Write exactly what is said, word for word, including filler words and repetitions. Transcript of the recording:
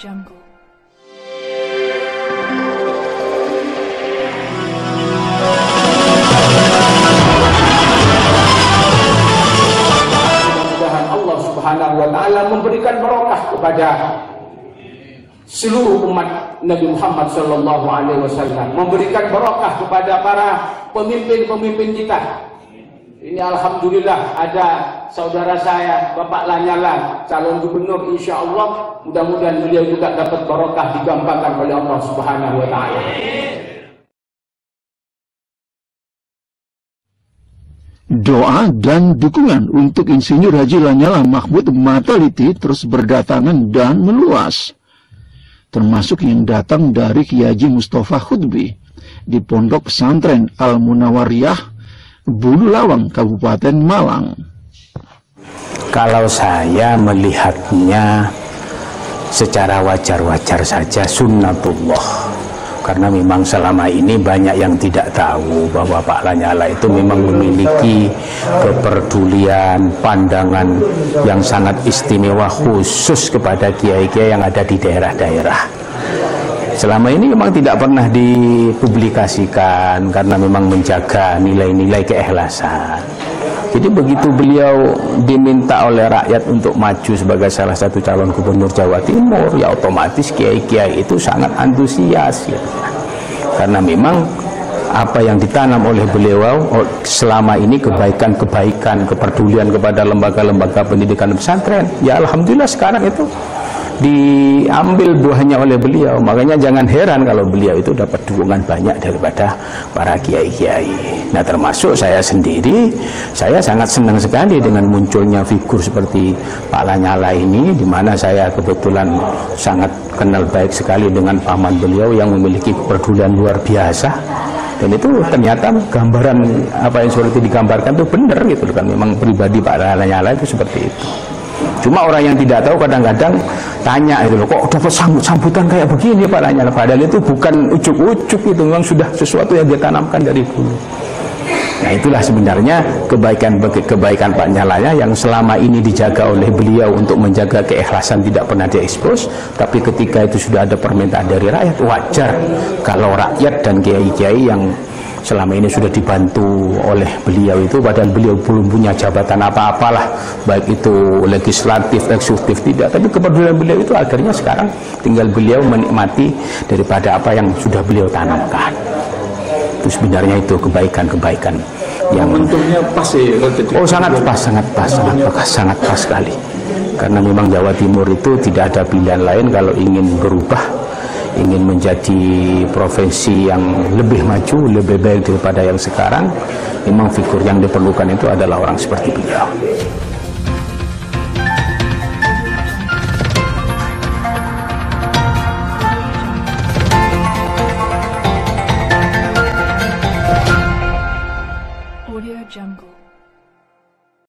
Jungle. Mudah-mudahan Allah Subhanahu wa Ta'ala memberikan barokah kepada seluruh umat Nabi Muhammad Sallallahu Alaihi Wasallam, memberikan barokah kepada para pemimpin-pemimpin kita. Ini alhamdulillah ada saudara saya Bapak Lanyala calon gubernur, insya Allah mudah-mudahan beliau juga dapat barokah digampangkan oleh Allah Subhanahu wa Ta'ala. Doa dan dukungan untuk Insinyur Haji Lanyala Mahmud Mataliti terus berdatangan dan meluas, termasuk yang datang dari Kiai Haji Mustafa Khutbi di Pondok Pesantren Al-Munawariyah, Bulu Lawang, Kabupaten Malang. Kalau saya melihatnya secara wajar-wajar saja, sunnatullah. Karena memang selama ini banyak yang tidak tahu bahwa Pak Lanyala itu memang memiliki kepedulian, pandangan yang sangat istimewa khusus kepada kiai-kiai yang ada di daerah-daerah. Selama ini memang tidak pernah dipublikasikan karena memang menjaga nilai-nilai keikhlasan. Jadi begitu beliau diminta oleh rakyat untuk maju sebagai salah satu calon gubernur Jawa Timur, ya otomatis kiai-kiai itu sangat antusias ya. Karena memang apa yang ditanam oleh beliau selama ini, kebaikan-kebaikan, kepedulian kepada lembaga-lembaga pendidikan pesantren, ya alhamdulillah sekarang itu diambil buahnya oleh beliau. Makanya jangan heran kalau beliau itu dapat dukungan banyak daripada para kiai-kiai. Nah, termasuk saya sendiri, saya sangat senang sekali dengan munculnya figur seperti Pak Lanyala ini, di mana saya kebetulan sangat kenal baik sekali dengan paman beliau yang memiliki kepedulian luar biasa. Dan itu ternyata gambaran apa yang seperti digambarkan itu benar gitu kan. Memang pribadi Pak Lanyala itu seperti itu. Cuma orang yang tidak tahu kadang-kadang tanya itu loh, kok dapat sambutan kayak begini Pak Lanyala, padahal itu bukan ujuk-ujuk, itu memang sudah sesuatu yang dia tanamkan dari dulu. Nah, itulah sebenarnya kebaikan kebaikan Pak Lanyala yang selama ini dijaga oleh beliau untuk menjaga keikhlasan, tidak pernah diekspos. Tapi ketika itu sudah ada permintaan dari rakyat, wajar kalau rakyat dan kiai-kiai yang selama ini sudah dibantu oleh beliau itu, padahal beliau belum punya jabatan apa-apalah, baik itu legislatif, eksekutif, tidak, tapi kepedulian beliau itu akhirnya sekarang tinggal beliau menikmati daripada apa yang sudah beliau tanamkan. Itu sebenarnya itu kebaikan-kebaikan yang bentuknya pas ya. Oh, sangat pas, sangat pas, sangat pas, sangat pas sekali. Karena memang Jawa Timur itu tidak ada pilihan lain kalau ingin berubah, ingin menjadi provinsi yang lebih maju, lebih baik daripada yang sekarang. Memang figur yang diperlukan itu adalah orang seperti beliau.